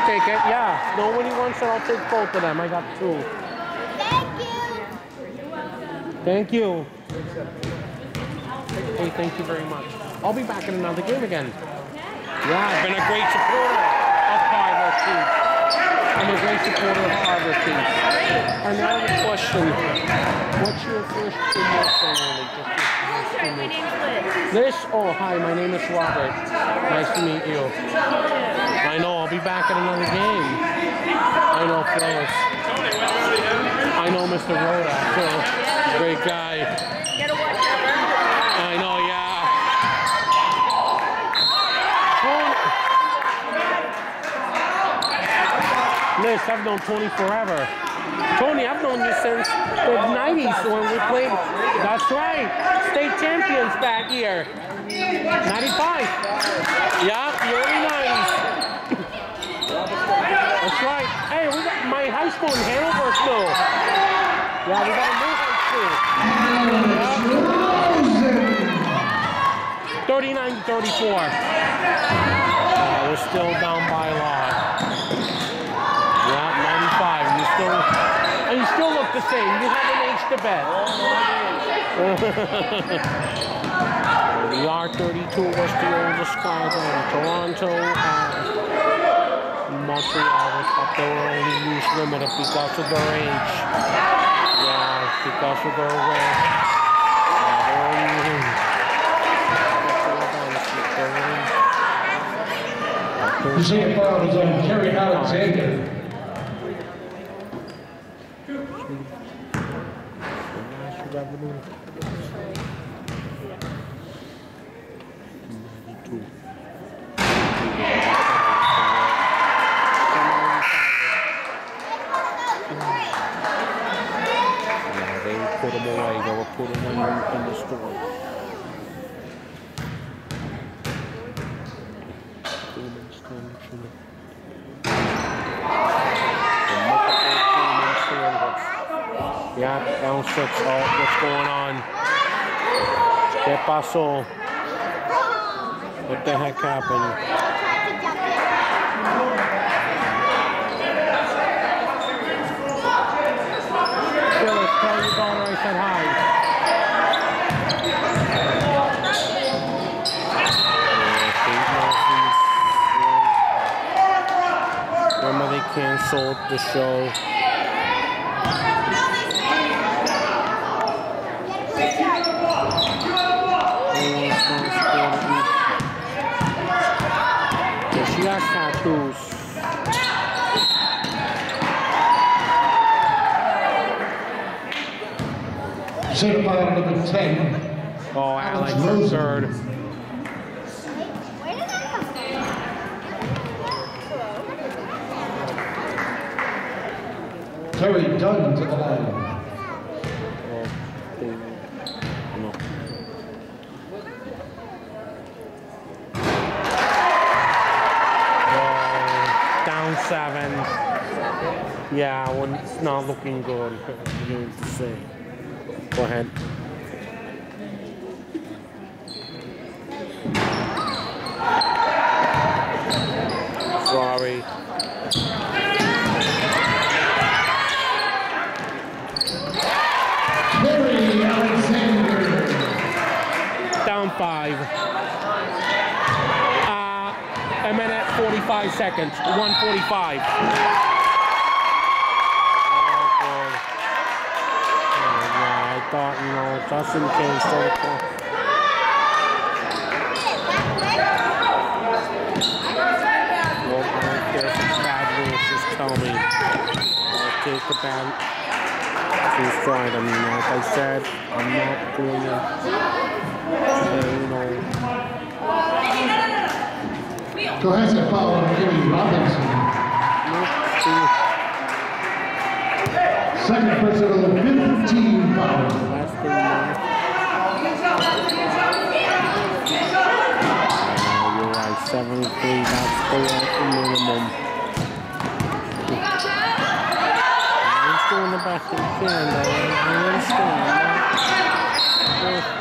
take it. Yeah. Nobody wants it. I'll take both of them. I got 2. Thank you. Hey, thank you very much. I'll be back in another game again. Yeah, I've been a great supporter of Carver Chiefs. I'm a great supporter of Carver Chiefs. And now the question, what's your first emotion? My name's Liz. Liz? Oh, hi, my name is Robert. Nice to meet you. I know, I'll be back at another game. I know Phyllis. I know Mr. Rhoda, too. Great guy. You gotta watch out. I know, yeah. Liz, I've known Tony forever. Tony, I've known you since the 90s when we played. That's right. State champions back here. 95. Yeah, the early 90s. That's right. Hey, we got my high school in Hanover still. Yeah, we got a new high school. Yeah. 39-34. We're still down by a lot. Yeah, 95. And you still look the same. You haven't aged a bit. The R32 was the oldest car in Toronto. Montreal but they were only use limited because of their age. Yeah, because of their range. The second foul is on Kerry Alexander. Put them away. They were put them in the store. Yeah, down 6. Oh, what's going on? ¿Qué pasó? What the heck happened? Phyllis, tell your daughter I said hi. Remember they canceled the show. She has tattoos. Certified number 10. Oh, Alex for 3rd. Where did that come from? Terry Dunn to the line. No. Down 7. Yeah, when it's not looking good. You need to say. Go ahead. Sorry. Terry Alexander. Down 5. A minute 45 seconds. 1:45. I thought, you know, just in case. Well, I don't care if it's bad rules, just tell me. I'll take the bad. She's trying. I mean, like I said, I'm not doing it. You know. So has a foul on Jimmy Robinson. Second personal 15 foul. Last thing, man. You're right, 7-3, that's the minimum. I'm just doing the best I can, though. I understand.